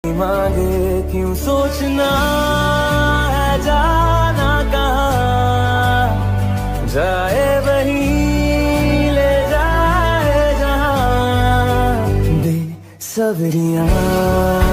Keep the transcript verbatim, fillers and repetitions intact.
मांगे क्यों सोचना है जाना कहाँ, जाए वही ले जाए जहाँ। बेसब्रियाँ